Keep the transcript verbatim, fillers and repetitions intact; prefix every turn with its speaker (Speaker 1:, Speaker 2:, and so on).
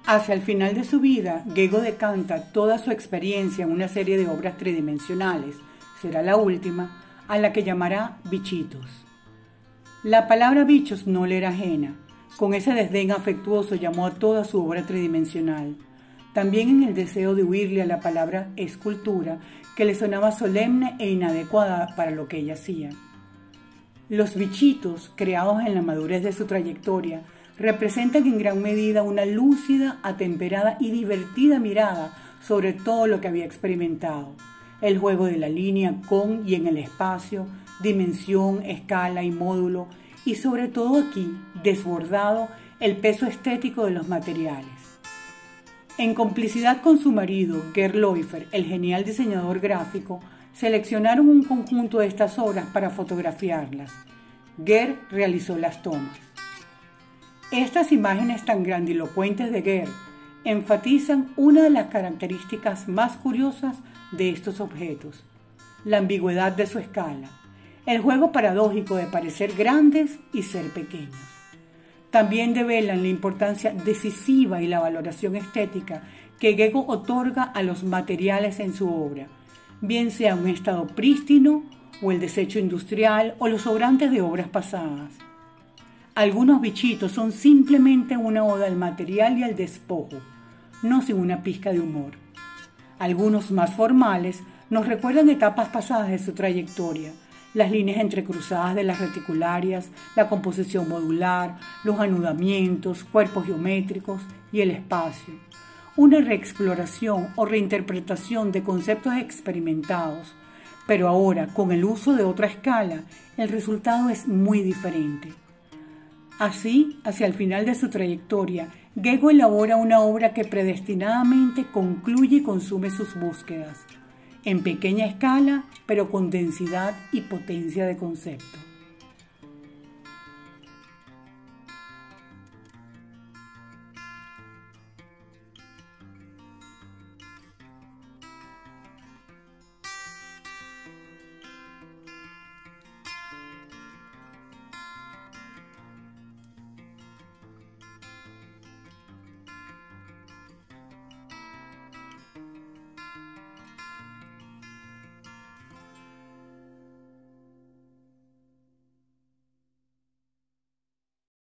Speaker 1: Hacia el final de su vida, Gego decanta toda su experiencia en una serie de obras tridimensionales, será la última, a la que llamará Bichitos. La palabra bichos no le era ajena, con ese desdén afectuoso llamó a toda su obra tridimensional, también en el deseo de huirle a la palabra escultura, que le sonaba solemne e inadecuada para lo que ella hacía. Los bichitos, creados en la madurez de su trayectoria, representan en gran medida una lúcida, atemperada y divertida mirada sobre todo lo que había experimentado. El juego de la línea con y en el espacio, dimensión, escala y módulo, y sobre todo aquí, desbordado, el peso estético de los materiales. En complicidad con su marido, Gerd Leufer, el genial diseñador gráfico, seleccionaron un conjunto de estas obras para fotografiarlas. Gerd realizó las tomas. Estas imágenes tan grandilocuentes de Gerd enfatizan una de las características más curiosas de estos objetos, la ambigüedad de su escala, el juego paradójico de parecer grandes y ser pequeños. También develan la importancia decisiva y la valoración estética que Gego otorga a los materiales en su obra, bien sea un estado prístino o el desecho industrial o los sobrantes de obras pasadas. Algunos bichitos son simplemente una oda al material y al despojo, no sin una pizca de humor. Algunos más formales nos recuerdan etapas pasadas de su trayectoria, las líneas entrecruzadas de las reticularias, la composición modular, los anudamientos, cuerpos geométricos y el espacio. Una reexploración o reinterpretación de conceptos experimentados, pero ahora con el uso de otra escala, el resultado es muy diferente. Así, hacia el final de su trayectoria, Gego elabora una obra que predestinadamente concluye y consume sus búsquedas, en pequeña escala, pero con densidad y potencia de concepto.